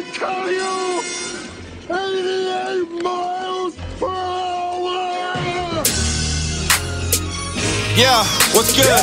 tell you, 88 miles per hour! Yeah, what's good?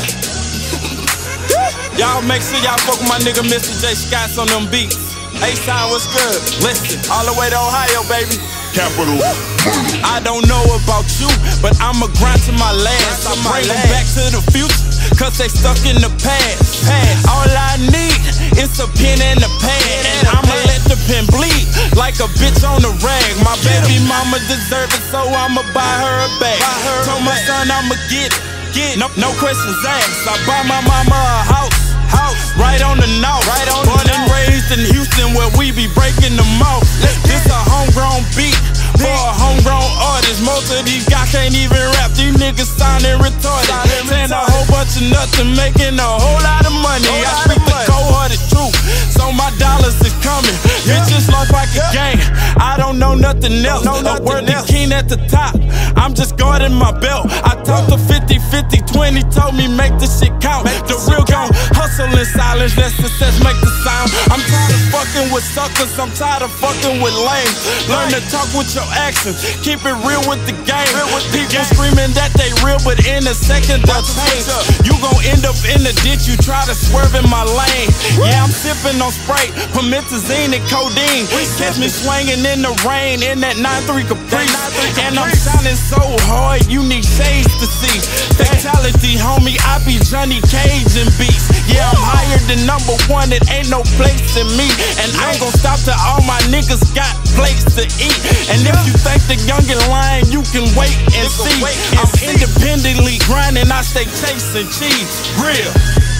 Y'all make sure y'all fuck with my nigga Mr. J. Scotts on them beats. A-Sign, what's good? Listen, all the way to Ohio, baby. Capital. I don't know about you, but I'ma grind to my last. I bring them back to the future, cause they stuck in the past. All I need is a pen and a pad, and I'ma let the pen bleed like a bitch on the rag. My baby mama deserve it, so I'ma buy her a bag. Told my son I'ma get it, no questions asked. I buy my mama a house right on the north. Born and raised in Houston, where we be breaking them off. This a homegrown beat for a homegrown artist. Most of these guys can't even rap. These niggas sounding retarded. Saying a whole bunch of nothing, making a whole lot of money. I speak the cold-hearted truth, so my dollars is coming. Bitches lost like a game. I don't know nothing else. A worthy king at the top. I'm just guarding my belt. I talked to 50-50, 20 told me make this shit count. The real gon' hustle in silence, let success make the sound. I'm tired of fucking with suckers, I'm tired of fucking with lames. Learn to talk with your actions, keep it real with the game. People screaming that they real, but in a second they'll change. You gon' end up in the ditch, you try to swerve in my lane. Yeah, I'm sipping on Sprite, promethazine and codeine. Catch me swinging in the rain in that 9-3 Caprice. And I'm shining so hard, you need shades to see. Fatality, homie, I be Johnny Cage in beats. Yeah, I'm higher than #1, it ain't no place in me. And I ain't gon' stop till all my niggas got plates to eat. And if you think the youngin' lying, you can wait and see. I'm independently grinding, I stay chasing cheese. Real.